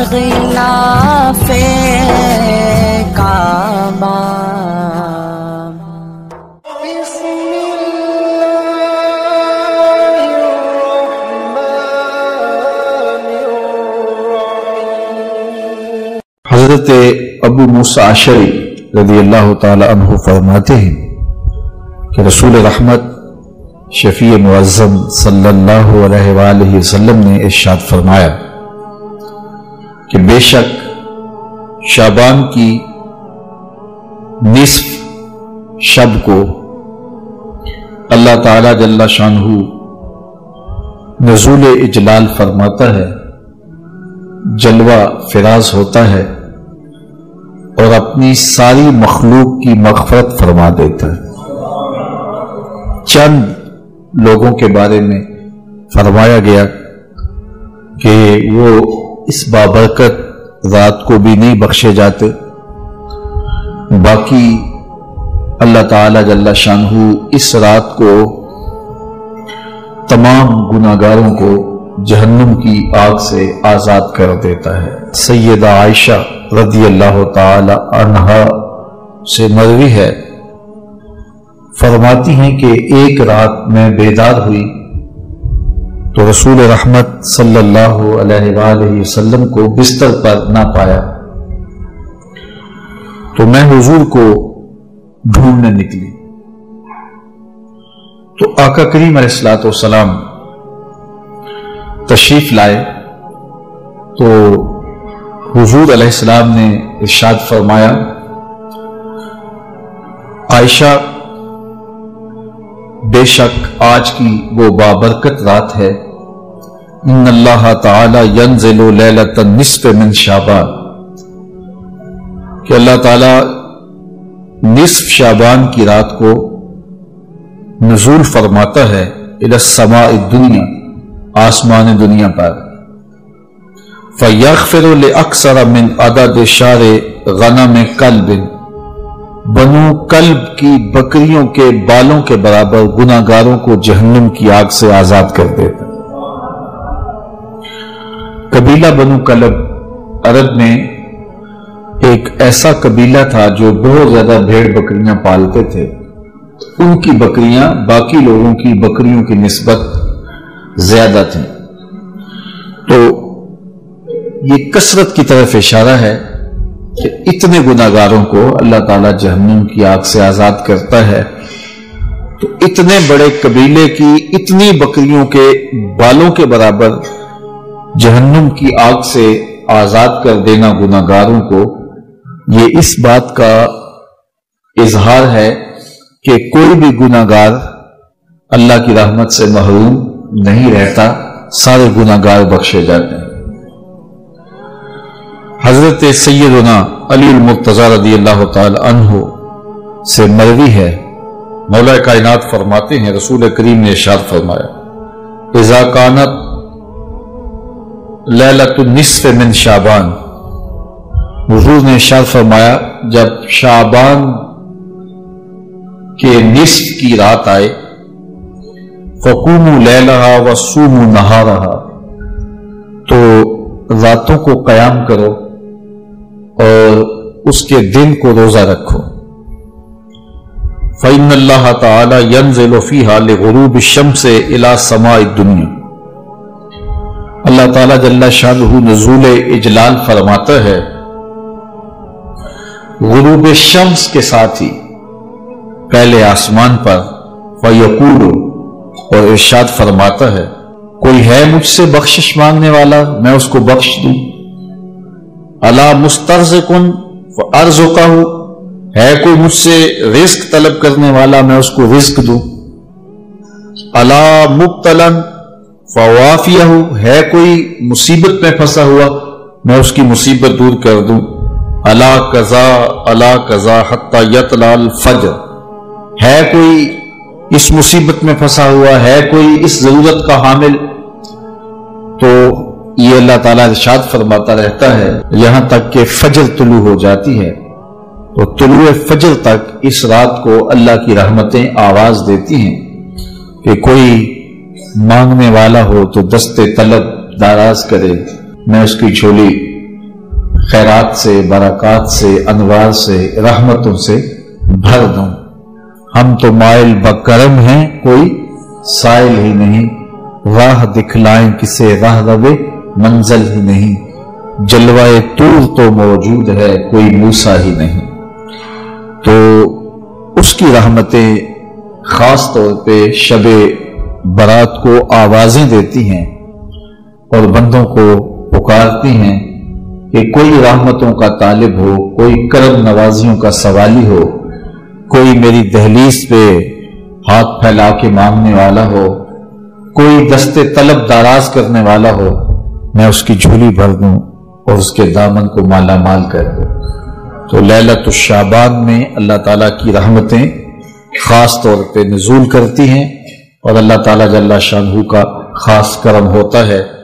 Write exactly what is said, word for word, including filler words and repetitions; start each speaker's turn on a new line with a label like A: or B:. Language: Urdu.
A: غلاف کعبہ
B: حضرت ابو موسیٰ اشعری رضی اللہ تعالی عنہ فرماتے ہیں کہ رسول رحمت شفیع معظم صلی اللہ علیہ وآلہ وسلم نے ارشاد فرمایا کہ بے شک شعبان کی نصف شب کو اللہ تعالی جل شانہ نزول اجلال فرماتا ہے، جلوہ فراز ہوتا ہے اور اپنی ساری مخلوق کی مغفرت فرما دیتا ہے۔ چند لوگوں کے بارے میں فرمایا گیا کہ وہ اس بابرکت رات کو بھی نہیں بخشے جاتے، باقی اللہ تعالی جل شانہ اس رات کو تمام گناہگاروں کو جہنم کی آگ سے آزاد کر دیتا ہے۔ سیدہ عائشہ رضی اللہ تعالی عنہا سے مروی ہے، فرماتی ہیں کہ ایک رات میں بیدار ہوئی تو رسول رحمت صلی اللہ علیہ وآلہ وسلم کو بستر پر نہ پایا، تو میں حضور کو ڈھونڈنے نکلی تو آقا کریم علیہ الصلوۃ والسلام تشریف لائے تو حضور علیہ السلام نے ارشاد فرمایا، عائشہ بے شک آج کی وہ بابرکت رات ہے، ان اللہ تعالی ینزل لیلۃ النصف من شعبان، کہ اللہ تعالی نصف شعبان کی رات کو نزول فرماتا ہے الی السماء الدنیا، آسمان دنیا پر، فَيَغْفِرُ لِأَكْثَرَ مِنْ عَدَدِ شَعْرِ غَنَمِ قَلْبٍ، بنو کلب کی بکریوں کے بالوں کے برابر گناہگاروں کو جہنم کی آگ سے آزاد کر دیتا۔ قبیلہ بنو کلب عرب میں ایک ایسا قبیلہ تھا جو بہت زیادہ بھیڑ بکریاں پالتے تھے، ان کی بکریاں باقی لوگوں کی بکریوں کی نسبت زیادہ تھیں، تو یہ کثرت کی طرف اشارہ ہے کہ اتنے گناہگاروں کو اللہ تعالیٰ جہنم کی آگ سے آزاد کرتا ہے، تو اتنے بڑے قبیلے کی اتنی بکریوں کے بالوں کے برابر جہنم کی آگ سے آزاد کر دینا گناہگاروں کو، یہ اس بات کا اظہار ہے کہ کوئی بھی گناہگار اللہ کی رحمت سے محروم نہیں رہتا، سارے گناہگار بخشے جاتے ہیں۔ حضرت سیدنا علی المرتضی رضی اللہ تعالی عنہ سے مروی ہے، مولا کائنات فرماتے ہیں رسول کریم نے ارشاد فرمایا، اذا کانت لیلۃ النصف من شعبان، حضور نے ارشاد فرمایا جب شعبان کے نصف کی رات آئے، فقوموا لیلہا وصوموا نہارہا، تو راتوں کو قیام کرو اور اس کے دن کو روزہ رکھو، فإن اللہ تعالی ینزل فیہا لغروب الشمس الی سماء الدنیا، اللہ تعالی جل شانہ نزول اجلال فرماتا ہے غروب شمس کے ساتھ ہی پہلے آسمان پر، فیقول، اور ارشاد فرماتا ہے کوئی ہے مجھ سے بخشش مانگنے والا میں اس کو بخش دوں، الا مسترزقن فارزقہ، ہے کوئی مجھ سے رزق طلب کرنے والا میں اس کو رزق دوں، الا مبتلا فوافیہ، ہے کوئی مصیبت میں پھنسا ہوا میں اس کی مصیبت دور کر دوں، الا قضا الا قضا حتی یطلع الفجر، ہے کوئی اس مصیبت میں پھنسا ہوا ہے کوئی اس ضرورت کا حامل، تو یہ اللہ تعالیٰ ارشاد فرماتا رہتا ہے یہاں تک کہ فجر طلوع ہو جاتی ہے، تو طلوع فجر تک اس رات کو اللہ کی رحمتیں آواز دیتی ہیں کہ کوئی مانگنے والا ہو تو دست طلب دراز کرے، میں اس کی جھولی خیرات سے، برکات سے، انوار سے، رحمتوں سے بھر دوں۔ ہم تو مائل بکرم ہیں، کوئی سائل ہی نہیں، راہ دکھلائیں کسے راہ روے منزل ہی نہیں، جلوہ طور تو موجود ہے، کوئی موسیٰ ہی نہیں۔ تو اس کی رحمتیں خاص طور پہ شب برات کو آوازیں دیتی ہیں اور بندوں کو پکارتی ہیں کہ کوئی رحمتوں کا طالب ہو، کوئی کرم نوازیوں کا سوالی ہو، کوئی میری دہلیز پہ ہاتھ پھیلا کے مانگنے والا ہو، کوئی دستے طلب دراز کرنے والا ہو، میں اس کی جھولی بھر دوں اور اس کے دامن کو مالا مال کر دوں۔ تو لیلۃ الشعبان میں اللہ تعالیٰ کی رحمتیں خاص طور پہ نزول کرتی ہیں اور اللہ تعالیٰ جل شانہ کا خاص کرم ہوتا ہے